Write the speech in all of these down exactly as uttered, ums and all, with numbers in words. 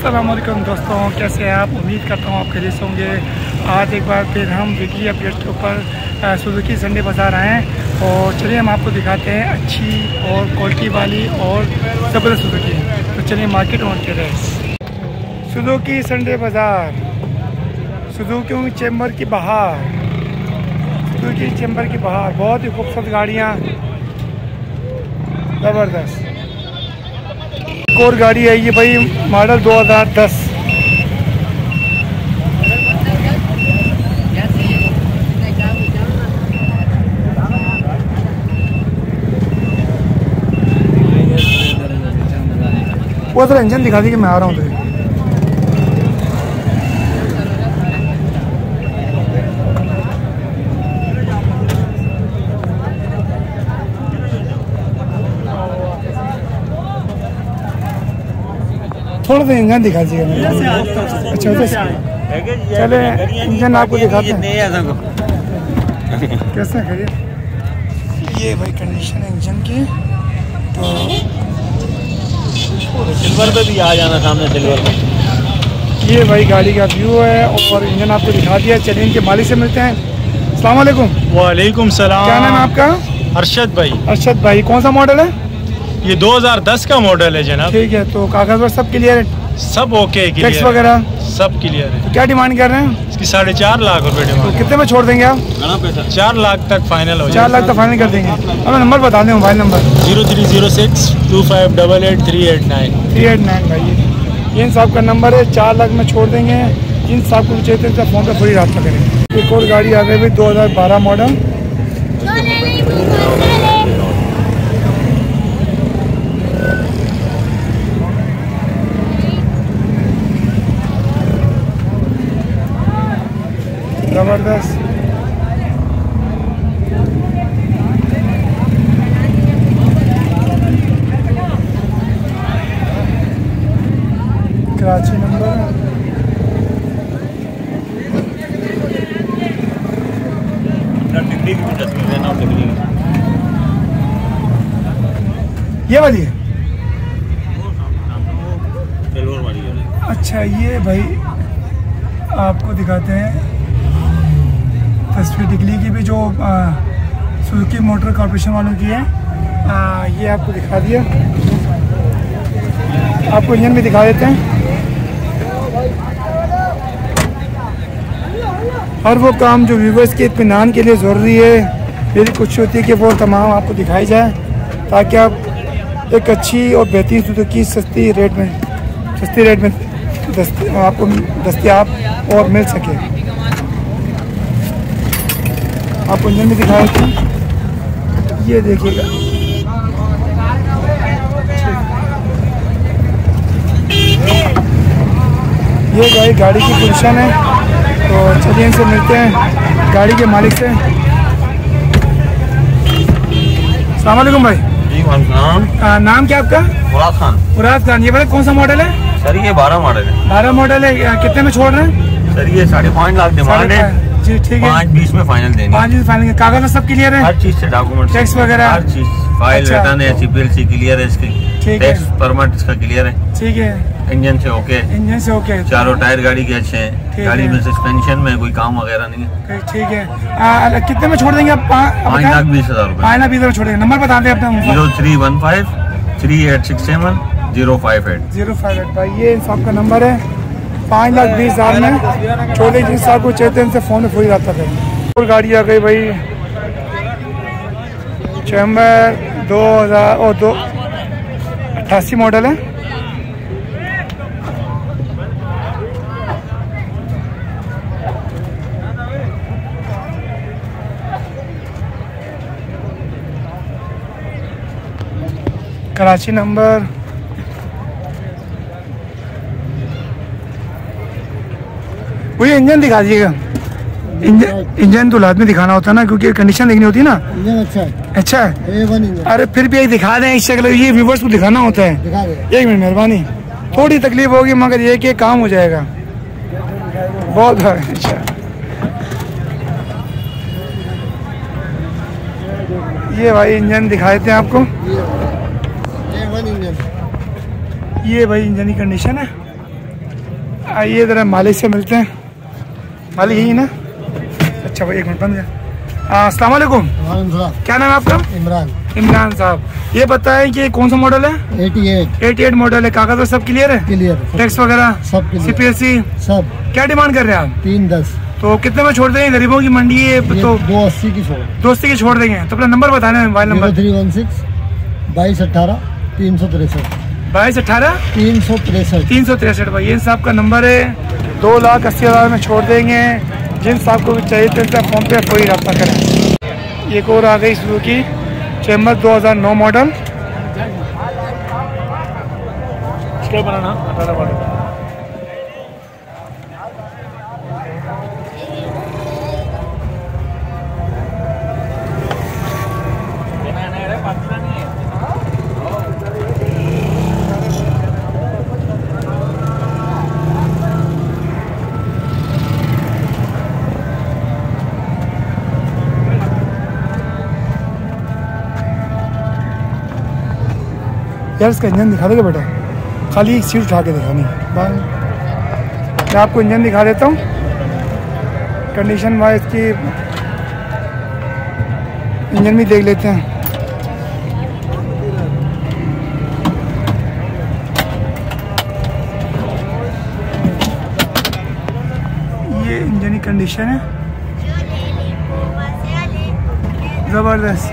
अस्सलाम वालेकुम दोस्तों, कैसे हैं आप? उम्मीद करता हूँ आप खैरियत से होंगे। आज एक बार फिर हम वीकली अपडेट के ऊपर सुजुकी संडे बाज़ार आए हैं और चलिए हम आपको दिखाते हैं अच्छी और क्वालिटी वाली और ज़बरदस्त सुजुकी। तो चलिए मार्केट ऑन के रहे। सुजुकी संडे बाज़ार, सुजुकी चैम्बर की बहार, सुजुकी चैम्बर की बहार, बहुत ही खूबसूरत गाड़ियाँ, ज़बरदस्त। एक और गाड़ी है ये भाई, मॉडल दो हज़ार दस। वो तो इंजन दिखा दी कि मैं आ रहा हूँ। तो थोड़ा सा इंजन दिखा दीजिए। अच्छा उधर चले इंजन आपको दिखाते हैं कैसे है। ये भाई कंडीशन है इंजन की। तो सिल्वर पे भी आ जाना सामने, सिल्वर पे। ये भाई गाड़ी का व्यू है और इंजन आपको दिखा दिया। चलिए इनके मालिक से मिलते हैं। अस्सलाम वालेकुम। वालेकुम सलाम। क्या नाम है आपका? अरशद भाई। अरशद भाई, कौन सा मॉडल है? ये दो हज़ार दस का मॉडल है जनाब। ठीक है, तो कागज पर सब क्लियर है? सब ओके, टैक्स वगैरह सब क्लियर है। तो क्या डिमांड कर रहे हैं? इसकी साढ़े चार लाख रुपए डिमांड। तो कितने में छोड़ देंगे आप? चार लाख तक फाइनल हो जाए। चार लाख तक फाइनल कर देंगे। हमें नंबर बता दें, mobile number. Zero three zero six two five double eight three eight nine three eight nine भाई इन साहब का नंबर है। चार लाख में छोड़ देंगे। जिन साहब को चाहिए थे फ़ोन पर पूरी रात में करेंगे। एक और गाड़ी आ गई भाई, दो हज़ार बारह मॉडल। ज़बरदस्त। कराची नंबर। ये वाली है? अच्छा, ये भाई आपको दिखाते हैं तस्वीर टिकली की भी, जो सुजुकी मोटर कॉर्पोरेशन वालों की है। आ, ये आपको दिखा दिया। आपको इंजन भी दिखा देते हैं। हर वो काम जो व्यूवर्स के इत्मीनान के लिए ज़रूरी है, मेरी कोशिश होती है कि वो तमाम आपको दिखाई जाए, ताकि आप एक अच्छी और बेहतरीन सुजुकी सस्ती रेट में सस्ती रेट में दस्त, आपको दस्तियाब और मिल सके। आपको इंजन भी दिखाया था, ये देखिएगा। ये गाड़ी गाड़ी की पोजीशन है। तो चलिए इनसे मिलते हैं, गाड़ी के मालिक से। अस्सलाम वालेकुम भाई। जी वालेकुम। आ, नाम क्या आपका? मुराद खान। मुराद खान। ये बताए कौन सा मॉडल है? सर ये बारह मॉडल है। बारह मॉडल है। कितने में छोड़ रहे हैं? सर ये साढ़े पाँच लाख डिमांड है। जी ठीक है, पाँच बीस में फाइनल देंगे। पाँच बीस फाइनल। कागज में सब क्लियर है? हर चीज से डॉक्यूमेंट, टैक्स वगैरह हर चीज, फाइल अच्छा। रिटर्न है, सीपीएलसी क्लियर है इसकी, ठीक टैक्स है। परमिट इसका क्लियर है, ठीक है, इंजन से ओके, इंजन से ओके, चारों टायर गाड़ी के अच्छे हैं, गाड़ी है। में सस्पेंशन में कोई काम वगैरह नहीं है। ठीक है। आ, कितने में छोड़ देंगे आप? पाँच लाख बीस हजार रूपए। पाँच लाख बीस हजार छोड़ देंगे। नंबर बता दें अपना। Zero three one five three eight six seven zero five eight zero five eight भाई ये इन साहब का नंबर है। पाँच लाख बीस हजार में छोटे जिन साहब को चाहते हैं इनसे फ़ोन में पूरी रात तक है। और गाड़ी आ गई भाई, चैम्बर दो हज़ार और दो अट्ठासी मॉडल है। कराची नंबर। वही इंजन दिखा दीजिएगा। इंजन इंजन तो लाजमी दिखाना होता है ना, क्योंकि कंडीशन देखनी होती है ना। इंजन अच्छा है। अच्छा है। A one engine. अरे फिर भी एक दिखा दें, इससे अगले ये व्यूवर्स को दिखाना होता है। दिखा दे। एक मिनट मेहरबानी। थोड़ी तकलीफ होगी मगर ये कि काम हो जाएगा। बहुत अच्छा। ये भाई इंजन दिखा देते हैं आपको। A one engine. ये भाई इंजन की कंडीशन है। आइए ज़रा मालिक से मिलते हैं। मालिक यही ना? अच्छा भाई एक मिनट बंद गया। अस्सलाम वालेकुम। क्या नाम है आपका? इमरान। इमरान साहब, ये बताएं कि कौन सा मॉडल है? अठासी अठासी मॉडल है। कागज सब क्लियर है? क्लियर। टैक्स वगैरह सब क्लियर। सीपीएससी सब। क्या डिमांड कर रहे हैं आप? तीन दस। तो कितने में छोड़ देंगे? गरीबों की मंडी है तो दो अस्सी की छोड़ दो अस्सी की छोड़ देंगे। तो अपना नंबर बताना है, mobile number. Three one six बाईस अठारह तीन सौ तिरसठ बाईस अठारह तीन सौ तिरसठ तीन सौ तिरसठ भाई ये साहब का नंबर है। दो लाख अस्सी हज़ार में छोड़ देंगे। जिन साहब को भी चाहिए तो इनका फोन पे कोई रब्ता करें। एक और आ गई सुजुकी चैम्बर दो हज़ार नौ मॉडल। यार इसका इंजन दिखा देगा बेटा? खाली एक सीट उठा के दिखानी है। मैं आपको इंजन दिखा देता हूँ कंडीशन वाइज की। इंजन भी देख लेते हैं। ये इंजन की कंडीशन है ज़बरदस्त।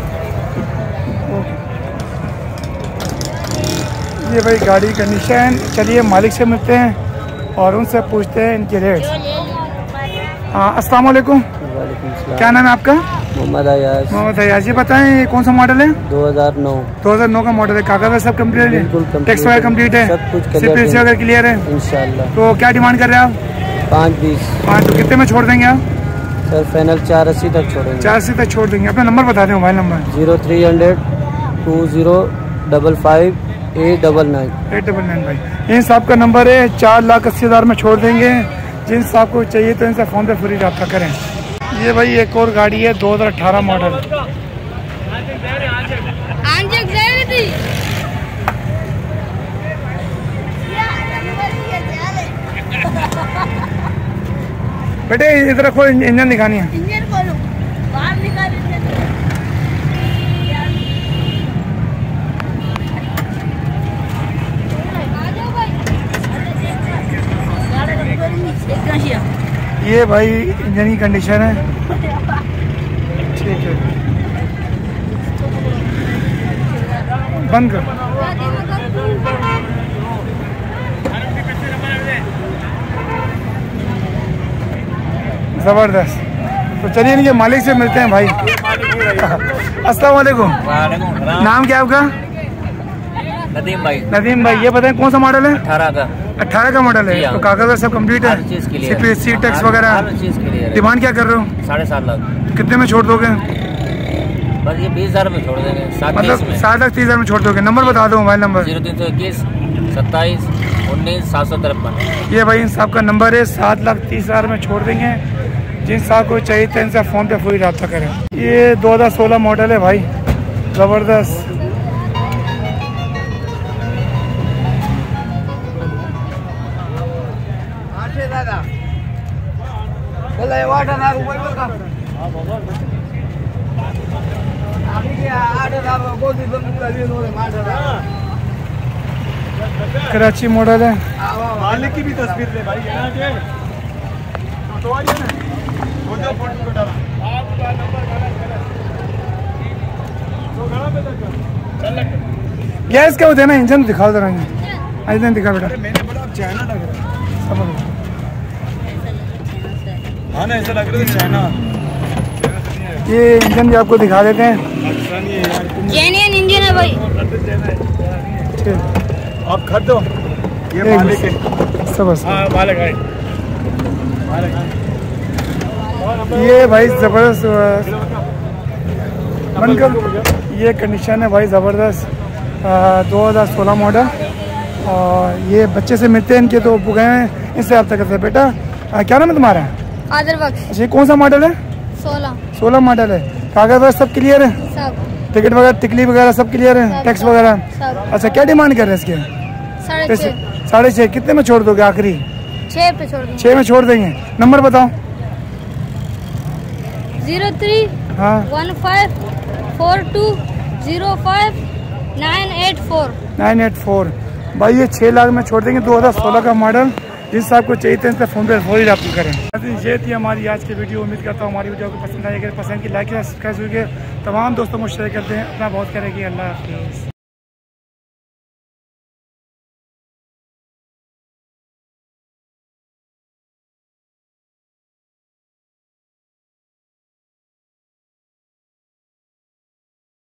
ये भाई गाड़ी कंडीशन। चलिए मालिक से मिलते हैं और उनसे पूछते हैं इनके रेट। हाँ अस्सलाम वालेकुम। क्या नाम है आपका? मोहम्मद अयाज। मोहम्मद अयाज। ये बताएं ये कौन सा मॉडल है? दो हज़ार नौ। दो हज़ार नौ का मॉडल है। कागज सब कम्प्लीट है? टैक्स वगैरह कम्प्लीट है? सब कुछ सीपीएससी वगैरह क्लियर है इंशाल्लाह। तो क्या डिमांड कर रहे हैं आप? पाँच बीस। पाँच। तो कितने में छोड़ देंगे आप? सर फाइनल चार अस्सी तक छोड़ेंगे। चार अस्सी तक छोड़ देंगे। अपना नंबर बता दें, mobile number. Zero three hundred two zero double five eight double nine eight double nine भाई इन साहब का नंबर है। चार लाख अस्सी हज़ार में छोड़ देंगे। जिन साहब को चाहिए तो इनसे फ़ोन पे फ्री रब्ता करें। ये भाई एक और गाड़ी है दो हज़ार अठारह मॉडल। बेटे इधर रखो, इंजन दिखानी है। इंजन खोलो, बाहर निकाल इंजन। ये भाई इंजन की कंडीशन है। ठीक है बंद कर। ज़बरदस्त। तो चलिए इनके मालिक से मिलते हैं भाई। अस्सलाम वालेकुम। नाम क्या आपका? नदीम भाई। नदीम भाई ये बताएं कौन सा मॉडल है? अठारह का। अठारह का मॉडल है। तो कागज सब कंप्लीट है? सीपीएससी टैक्स वगैरह। डिमांड क्या कर रहे हो? साढ़े सात लाख। कितने में छोड़ दोगे? बस ये बीस हजार में छोड़ देंगे। मतलब सात लाख तीस हजार में छोड़ दोगे। नंबर बता दो, मोबाइल नंबर। जीरो तीन सौ इक्कीस सत्ताईस उन्नीस सात सौ तिरपन। ये भाई इन साहब का नंबर है। सात लाख तीस हजार में छोड़ देंगे। जिन साहब को चाहिए तो इनसे फ़ोन पे पूरी रब्ता करें। ये दो हज़ार सोलह मॉडल है भाई, ज़बरदस्त। कराची मॉडल है। मालिक की भी तस्वीर ले भाई। गैस क्या होता है ना, इंजन दिखा दे रहा है। दिखा बेटा। मैंने बोला चाइना लग रहा है। हाँ ना ऐसा लग रहा है चाइना। ये इंजन भी आपको दिखा देते हैं। जेन्युइन इंजन है भाई। आप खरीद दो। ये मालिक है। सब हाँ मालिक है। ये भाई ज़बरदस्त बनकर ये कंडीशन है भाई, ज़बरदस्त। दो हज़ार सोलह मॉडल। और ये बच्चे से मिलते हैं इनके, तो गए हैं इससे आप तक करते। बेटा आ, क्या नाम है तुम्हारा? आदर बख्श। अच्छा ये कौन सा मॉडल है? सोलह। सोलह मॉडल है। कागज वगैरह सब क्लियर है? सब। टिकट वगैरह टिकली वगैरह सब क्लियर है? टैक्स वगैरह? सब। अच्छा क्या डिमांड कर रहे हैं इसके? साढ़े छः। साढ़े छः। कितने में छोड़ दोगे आखिरी? छः पे छोड़ दूँगा। छः में छोड़ देंगे। नंबर बताओ। जीरो थ्री हाँ one five four two zero five nine eight four nine eight four. भाई ये छः लाख में छोड़ देंगे, दो हज़ार सोलह का मॉडल। जिस आपको चाहिए थे इस पर फ़ोन पे फोन आप करें। ये थी हमारी आज की वीडियो। उम्मीद करता हूँ हमारी वीडियो को पसंद आई। अगर पसंद की लाइक या सब्सक्राइब करके तमाम दोस्तों को शेयर करते हैं। अपना बहुत करेंगे। अल्लाह हाफिज़।